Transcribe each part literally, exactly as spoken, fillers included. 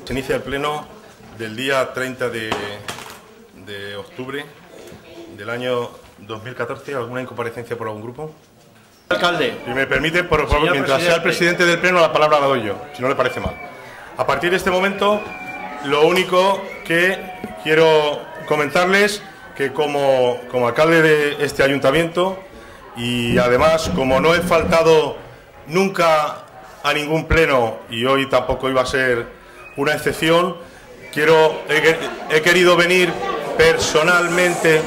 Se inicia el pleno del día treinta de, de octubre del año dos mil catorce. ¿Alguna incomparecencia por algún grupo? Alcalde. Si me permite, por favor, Señor mientras presidente. sea el presidente del pleno, la palabra la doy yo, si no le parece mal. A partir de este momento, lo único que quiero comentarles que como, como alcalde de este ayuntamiento y además como no he faltado nunca a ningún pleno y hoy tampoco iba a ser una excepción, quiero he, he querido venir personalmente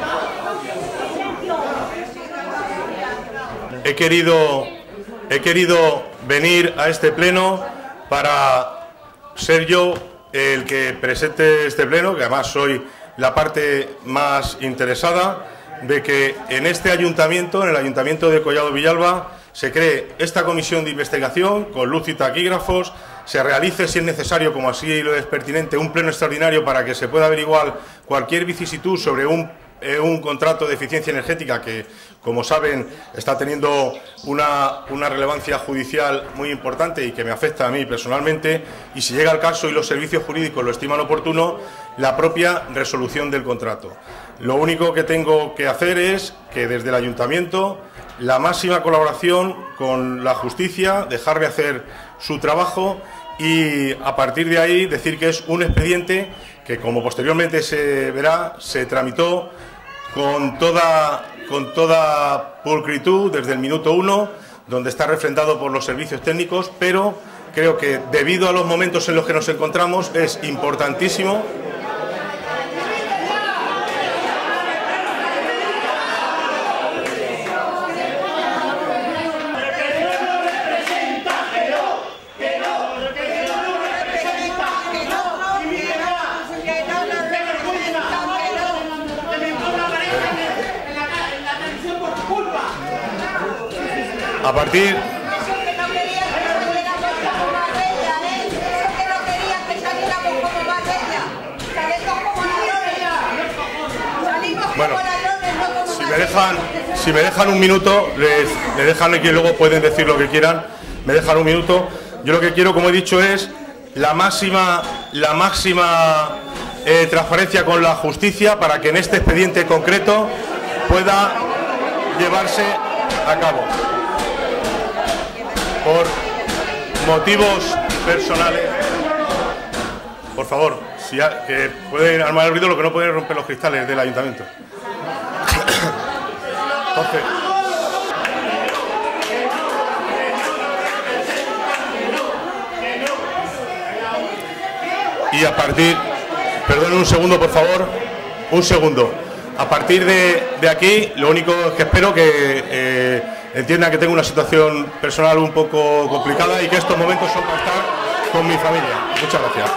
he querido he querido venir a este pleno para ser yo el que presente este pleno, que además soy la parte más interesada de que en este ayuntamiento, en el ayuntamiento de Collado Villalba, se cree esta comisión de investigación con luz y taquígrafos, se realice, si es necesario, como así lo es pertinente, un pleno extraordinario para que se pueda averiguar cualquier vicisitud sobre un, eh, un contrato de eficiencia energética que, como saben, está teniendo una, una relevancia judicial muy importante y que me afecta a mí personalmente, y si llega el caso y los servicios jurídicos lo estiman oportuno, la propia resolución del contrato. Lo único que tengo que hacer es que desde el ayuntamiento la máxima colaboración con la justicia, dejarle hacer su trabajo y a partir de ahí decir que es un expediente que, como posteriormente se verá, se tramitó con toda, con toda pulcritud desde el minuto uno, donde está refrendado por los servicios técnicos, pero creo que debido a los momentos en los que nos encontramos es importantísimo a partir bueno, si me dejan si me dejan un minuto, les, les dejan aquí y luego pueden decir lo que quieran, me dejan un minuto. Yo lo que quiero, como he dicho, es la máxima la máxima eh, transparencia con la justicia para que en este expediente concreto pueda llevarse a cabo. Por motivos personales, por favor, si ha, que pueden armar el ruido, lo que no pueden romper los cristales del ayuntamiento. Entonces, y a partir, perdón un segundo, por favor, un segundo. A partir de, de aquí, lo único que espero que eh, entienda que tengo una situación personal un poco complicada y que estos momentos son para estar con mi familia. Muchas gracias.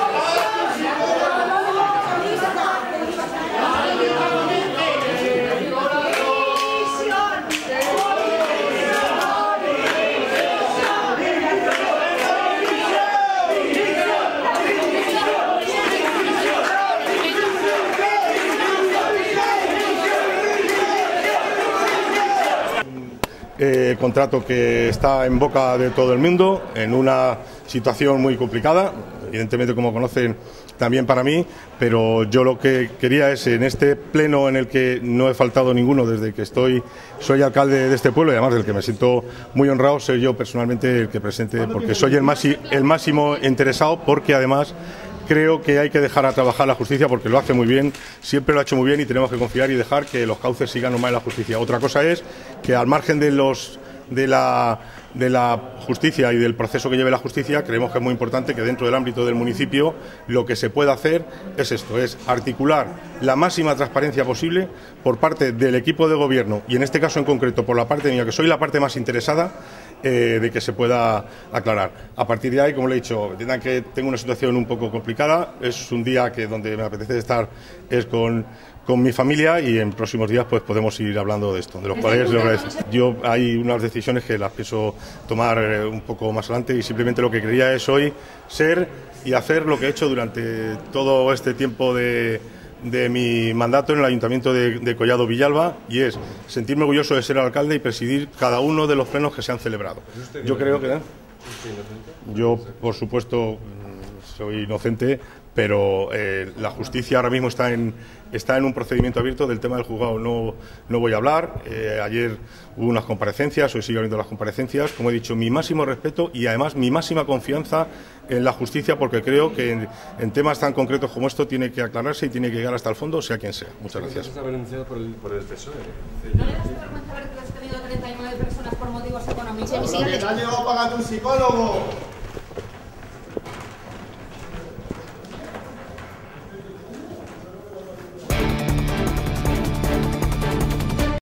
Eh, contrato que está en boca de todo el mundo, en una situación muy complicada, evidentemente, como conocen, también para mí, pero yo lo que quería es, en este pleno en el que no he faltado ninguno desde que estoy, soy alcalde de este pueblo y además del que me siento muy honrado, ser yo personalmente el que presente, porque soy el, máximo, el máximo interesado, porque además creo que hay que dejar a trabajar la justicia porque lo hace muy bien, siempre lo ha hecho muy bien y tenemos que confiar y dejar que los cauces sigan normal en la justicia. Otra cosa es que al margen de los de la, de la justicia y del proceso que lleve la justicia, creemos que es muy importante que dentro del ámbito del municipio lo que se pueda hacer es esto, es articular la máxima transparencia posible por parte del equipo de gobierno y en este caso en concreto por la parte mía, que soy la parte más interesada, Eh, de que se pueda aclarar. A partir de ahí, como le he dicho, entiendan que tengo una situación un poco complicada, es un día que donde me apetece estar es con, con mi familia y en próximos días pues podemos ir hablando de esto, de los cuales les agradezco. Yo hay unas decisiones que las pienso tomar eh, un poco más adelante y simplemente lo que quería es hoy ser y hacer lo que he hecho durante todo este tiempo de de mi mandato en el Ayuntamiento de, de Collado Villalba, y es sentirme orgulloso de ser alcalde y presidir cada uno de los plenos que se han celebrado. Yo creo que... ¿eh? Yo, por supuesto, soy inocente, pero eh, la justicia ahora mismo está en, está en un procedimiento abierto. Del tema del juzgado no, no voy a hablar. Eh, ayer hubo unas comparecencias, hoy sigo viendo las comparecencias. Como he dicho, mi máximo respeto y además mi máxima confianza en la justicia, porque creo que en, en temas tan concretos como esto tiene que aclararse y tiene que llegar hasta el fondo, sea quien sea. Muchas gracias. Está denunciado por el, por el P S O E. ¿No le das vergüenza haber despedido a treinta y nueve personas por motivos económicos? ¡Que te ha llevado pagando un psicólogo!